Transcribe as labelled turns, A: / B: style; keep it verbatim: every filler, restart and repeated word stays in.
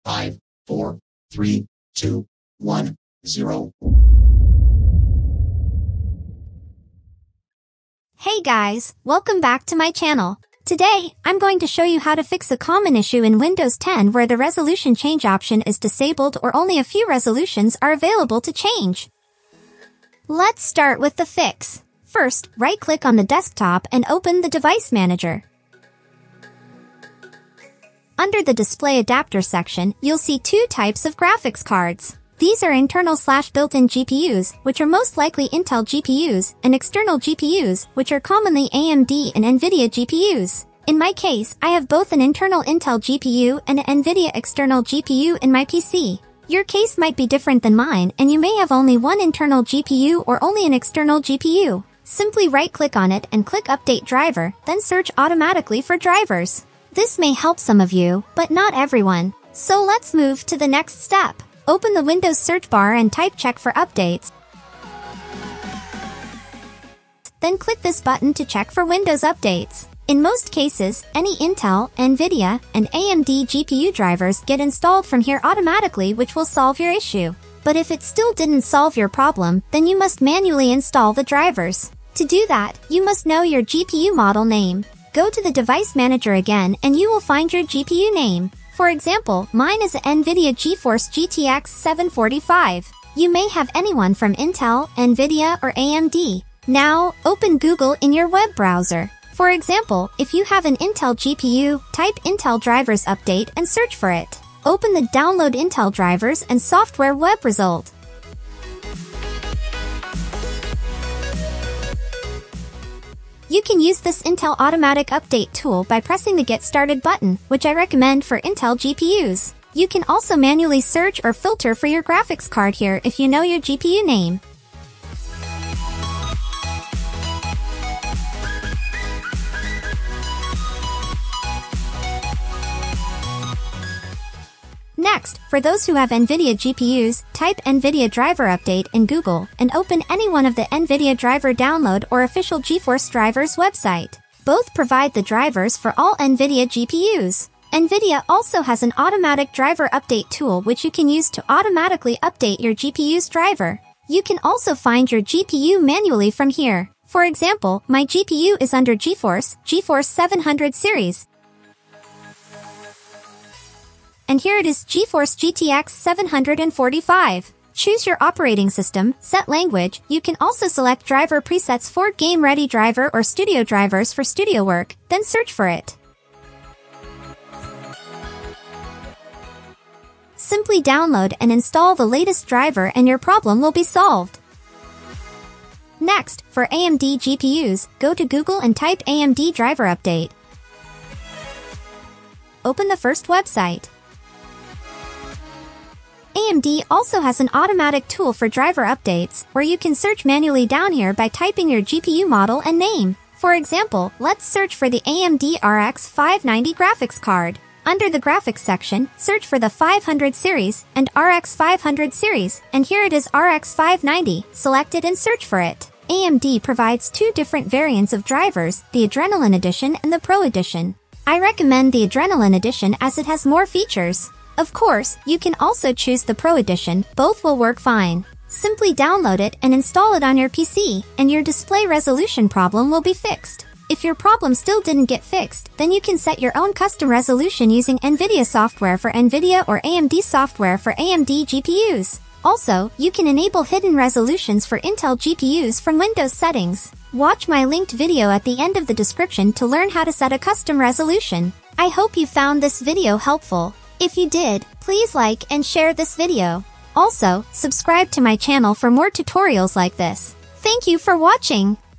A: Five, four, three, two, one, zero.
B: Hey guys, welcome back to my channel. Today, I'm going to show you how to fix a common issue in Windows ten where the resolution change option is disabled or only a few resolutions are available to change. Let's start with the fix. First, right-click on the desktop and open the Device Manager. Under the Display Adapter section, you'll see two types of graphics cards. These are internal slash built-in G P Us, which are most likely Intel G P Us, and external G P Us, which are commonly A M D and Nvidia G P Us. In my case, I have both an internal Intel G P U and an Nvidia external G P U in my P C. Your case might be different than mine, and you may have only one internal G P U or only an external G P U. Simply right-click on it and click Update Driver, then search automatically for drivers. This may help some of you, but not everyone. So let's move to the next step. Open the Windows search bar and type Check for updates. Then click this button to check for Windows updates. In most cases, any Intel, Nvidia, and A M D G P U drivers get installed from here automatically, which will solve your issue. But if it still didn't solve your problem, then you must manually install the drivers. To do that, you must know your G P U model name. Go to the Device Manager again and you will find your G P U name. For example, mine is Nvidia GeForce G T X seven forty-five. You may have anyone from Intel, Nvidia, or A M D. Now, open Google in your web browser. For example, if you have an Intel G P U, type Intel Drivers Update and search for it. Open the Download Intel Drivers and Software web result. You can use this Intel Automatic Update tool by pressing the Get Started button, which I recommend for Intel G P Us. You can also manually search or filter for your graphics card here if you know your G P U name. Next, for those who have Nvidia G P Us, type Nvidia Driver Update in Google and open any one of the Nvidia Driver Download or official GeForce Drivers website. Both provide the drivers for all Nvidia G P Us. Nvidia also has an automatic driver update tool which you can use to automatically update your G P U's driver. You can also find your G P U manually from here. For example, my G P U is under GeForce, GeForce seven hundred series. And here it is GeForce G T X seven forty-five. Choose your operating system, set language. You can also select driver presets for Game Ready Driver or Studio Drivers for studio work, then search for it. Simply download and install the latest driver and your problem will be solved. Next, for A M D G P Us, go to Google and type A M D Driver Update. Open the first website. A M D also has an automatic tool for driver updates, where you can search manually down here by typing your G P U model and name. For example, let's search for the A M D R X five ninety graphics card. Under the graphics section, search for the five hundred series and R X five hundred series, and here it is R X five ninety. Select it and search for it. A M D provides two different variants of drivers, the Adrenaline Edition and the Pro Edition. I recommend the Adrenaline Edition as it has more features. Of course, you can also choose the Pro Edition, both will work fine. Simply download it and install it on your P C, and your display resolution problem will be fixed. If your problem still didn't get fixed, then you can set your own custom resolution using Nvidia software for Nvidia or A M D software for A M D G P Us. Also, you can enable hidden resolutions for Intel G P Us from Windows settings. Watch my linked video at the end of the description to learn how to set a custom resolution. I hope you found this video helpful. If you did, please like and share this video. Also, subscribe to my channel for more tutorials like this. Thank you for watching.